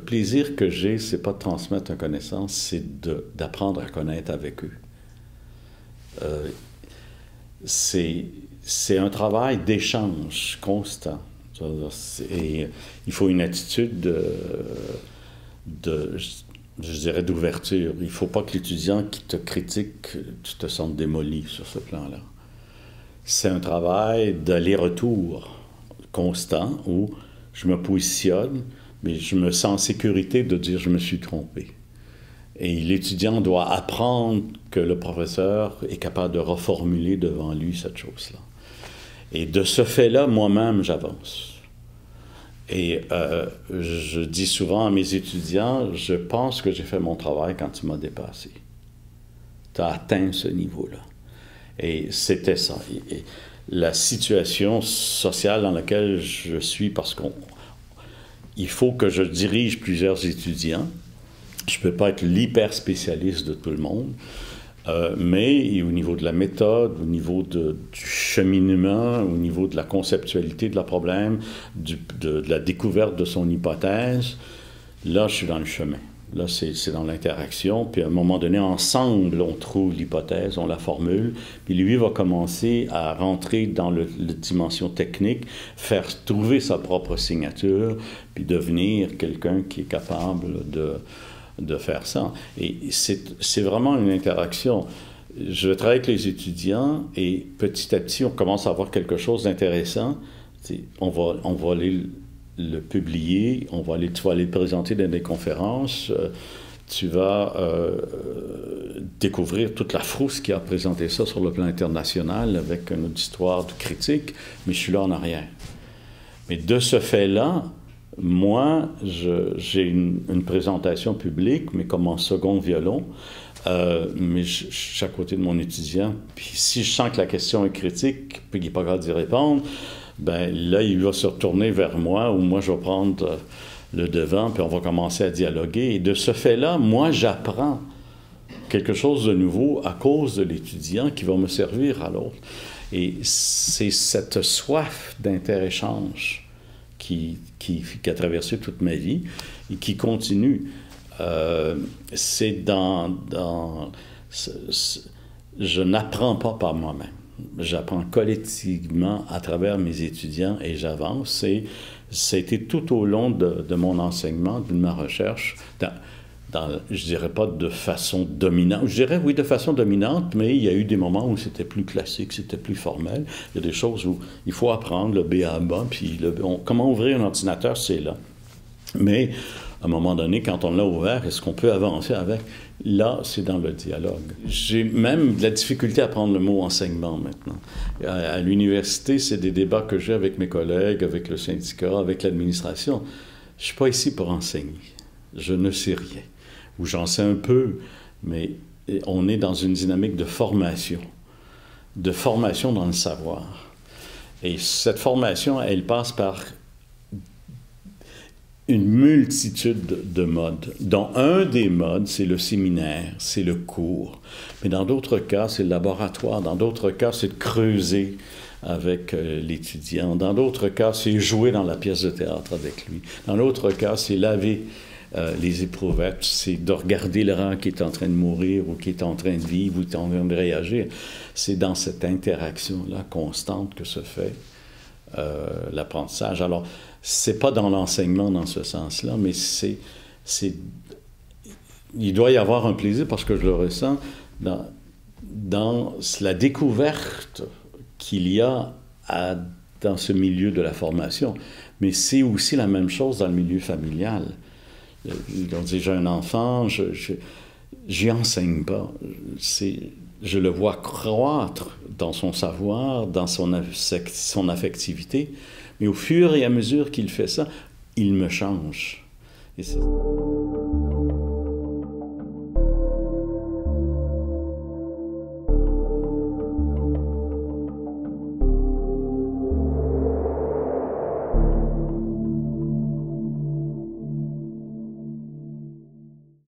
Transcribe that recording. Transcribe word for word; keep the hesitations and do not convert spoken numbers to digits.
plaisir que j'ai, c'est pas de transmettre une connaissance, c'est d'apprendre à connaître avec eux. Euh, c'est un travail d'échange constant. Et il faut une attitude de, de je dirais, d'ouverture. Il ne faut pas que l'étudiant qui te critique, tu te sentes démoli sur ce plan-là. C'est un travail d'aller-retour constant où je me positionne, mais je me sens en sécurité de dire je me suis trompé. Et l'étudiant doit apprendre que le professeur est capable de reformuler devant lui cette chose-là. Et de ce fait-là, moi-même, j'avance. Et euh, je dis souvent à mes étudiants, je pense que j'ai fait mon travail quand tu m'as dépassé. Tu as atteint ce niveau-là. Et c'était ça. Et la situation sociale dans laquelle je suis, parce qu'il faut que je dirige plusieurs étudiants, je ne peux pas être l'hyper spécialiste de tout le monde, euh, mais au niveau de la méthode, au niveau de, du cheminement, au niveau de la conceptualité de la problème, du, de, de la découverte de son hypothèse, là, je suis dans le chemin. Là, c'est dans l'interaction. Puis à un moment donné, ensemble, on trouve l'hypothèse, on la formule. Puis lui va commencer à rentrer dans le, la dimension technique, faire trouver sa propre signature, puis devenir quelqu'un qui est capable de, de faire ça. Et c'est vraiment une interaction. Je travaille avec les étudiants et petit à petit, on commence à avoir quelque chose d'intéressant. On va, on va aller le publier, on va aller, tu vas aller le présenter dans des conférences, euh, tu vas euh, découvrir toute la frousse qui a présenté ça sur le plan international avec une auditoire de critique, mais je suis là en arrière. Mais de ce fait-là, moi, j'ai une, une présentation publique, mais comme en second violon, euh, mais je, je suis à côté de mon étudiant, puis si je sens que la question est critique, puis qu'il n'est pas capable d'y répondre, ben là, il va se retourner vers moi, ou moi, je vais prendre le devant, puis on va commencer à dialoguer. Et de ce fait-là, moi, j'apprends quelque chose de nouveau à cause de l'étudiant qui va me servir à l'autre. Et c'est cette soif d'inter-échange qui, qui, qui a traversé toute ma vie et qui continue. Euh, c'est dans... dans c est, c est, je n'apprends pas par moi-même. J'apprends collectivement à travers mes étudiants et j'avance. Et ça a été tout au long de, de mon enseignement, de ma recherche, dans, dans, je dirais pas de façon dominante, je dirais oui de façon dominante, mais il y a eu des moments où c'était plus classique, c'était plus formel. Il y a des choses où il faut apprendre le B A B A, puis le, on, comment ouvrir un ordinateur, c'est là. Mais à un moment donné, quand on l'a ouvert, est-ce qu'on peut avancer avec? Là, c'est dans le dialogue. J'ai même de la difficulté à prendre le mot enseignement maintenant. À, à l'université, c'est des débats que j'ai avec mes collègues, avec le syndicat, avec l'administration. Je ne suis pas ici pour enseigner. Je ne sais rien. Ou j'en sais un peu, mais on est dans une dynamique de formation, de formation dans le savoir. Et cette formation, elle passe par une multitude de modes, dont un des modes, c'est le séminaire, c'est le cours. Mais dans d'autres cas, c'est le laboratoire. Dans d'autres cas, c'est de creuser avec euh, l'étudiant. Dans d'autres cas, c'est jouer dans la pièce de théâtre avec lui. Dans d'autres cas, c'est laver euh, les éprouvettes, c'est de regarder le rang qui est en train de mourir ou qui est en train de vivre ou qui est en train de réagir. C'est dans cette interaction-là constante que se fait euh, l'apprentissage. Alors, c'est pas dans l'enseignement dans ce sens-là, mais c'est, c'est, il doit y avoir un plaisir parce que je le ressens dans, dans la découverte qu'il y a à, dans ce milieu de la formation. Mais c'est aussi la même chose dans le milieu familial. On dit, j'ai un enfant, je, je, j'y enseigne pas. C'est, je le vois croître dans son savoir, dans son, son affectivité. Mais au fur et à mesure qu'il fait ça, il me change. Et c'est...